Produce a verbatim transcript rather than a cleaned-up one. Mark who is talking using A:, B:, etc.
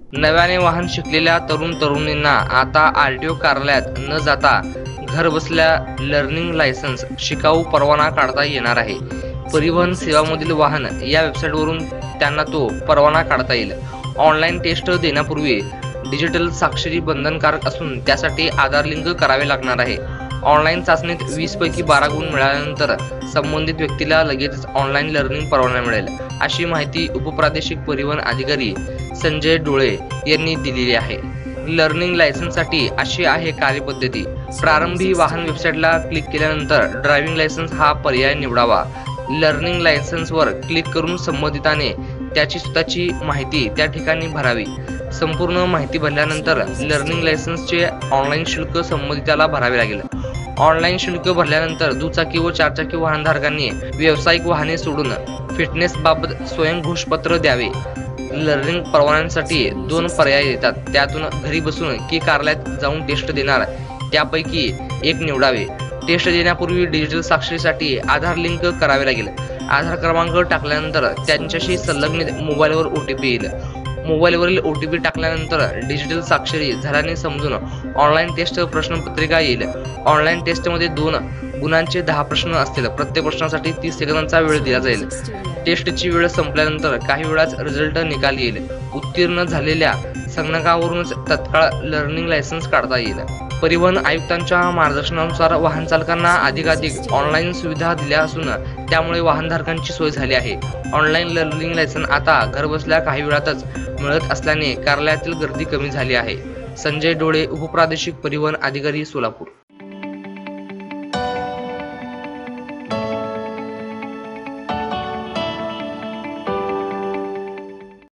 A: नव्याने वाहन शिकलेल्या तरुण तरुणींना आता आरटीओ कार्यालयात न जाता घर बसल्या लर्निंग लायसन्स शिकाऊ परवाना काढता येणार आहे। परिवहन सेवामधील वाहन या वेबसाईटवरून त्यांना तो परवाना काढता येईल। ऑनलाईन टेस्ट देण्यापूर्वी डिजिटल स्वाक्षरी बंधनकारक असून त्यासाठी आधार लिंक करावे लागणार आहे। ऑनलाईन चाचणीत वीस पैकी बारा गुण मिळाल्यानंतर संबंधित व्यक्तीला लगेच ऑनलाईन लर्निंग परवाना मिळेल, अशी माहिती उपप्रादेशिक परिवहन अधिकारी संजय डोळे यांनी दिलेली आहे। लर्निंग लायसन्ससाठी अशी आहे कार्यपद्धती। प्रारंभी वाहन वेबसाईटला क्लिक केल्यानंतर ड्रायव्हिंग लायसन्स हा पर्याय निवडावा। लर्निंग लायसन्सवर क्लिक करून संबंधिताने त्याची स्वतःची माहिती त्या ठिकाणी भरावी। संपूर्ण माहिती भरल्यानंतर लर्निंग लायसन्सचे ऑनलाईन शुल्क संबंधिताला भरावे लागेल। ऑनलाईन शुल्क भरल्यानंतर दुचाकी व चारचाकी वाहनधारकांनी व्यावसायिक वाहने सोडून फिटनेस बाबत स्वयं घोषपत्र द्यावे। लर्निंग परवान्यासाठी दोन पर्याय येतात, त्यातून घरी बसून की कार्यालयात जाऊन टेस्ट देणार त्यापैकी एक निवडावे। टेस्ट देण्यापूर्वी डिजिटल स्वाक्षरीसाठी आधार लिंक करावे लागेल। आधार क्रमांक टाकल्यानंतर त्यांच्याशी संलग्नित मोबाईलवर ओटीपी येईल। मोबाईलवरील ओटीपी टाकल्यानंतर डिजिटल स्वाक्षरी झाल्याने समजून ऑनलाईन टेस्ट प्रश्नपत्रिका येईल। ऑनलाईन टेस्टमध्ये दोन गुणांचे दहा प्रश्न असतील। प्रत्येक प्रश्नासाठी तीस सेकंदांचा वेळ दिला जाईल। टेस्टची वेळ संपल्यानंतर काही वेळाच रिझल्ट निकाल येईल। उत्तीर्ण झालेल्या संगणकावरूनच तत्काळ लर्निंग लायसन्स काढता येईल। परिवहन आयुक्तांच्या मार्गदर्शनानुसार वाहन चालकांना अधिकाधिक ऑनलाईन सुविधा दिल्या असून त्यामुळे वाहनधारकांची सोय झाली आहे। ऑनलाईन लर्निंग लायसन्स आता घरबसल्या काही वेळातच मिळत असल्याने कार्यालयातील गर्दी कमी झाली आहे। संजय डोळे, उपप्रादेशिक परिवहन अधिकारी, सोलापूर।